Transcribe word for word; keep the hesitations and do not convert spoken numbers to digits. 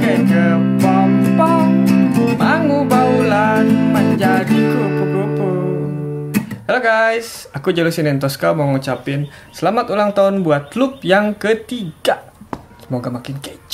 kepompong, mengubah ulan menjadi kupu-kupu. Halo guys, aku Jelusin Tosca mau ngucapin selamat ulang tahun buat loop yang ketiga. Semoga makin kece.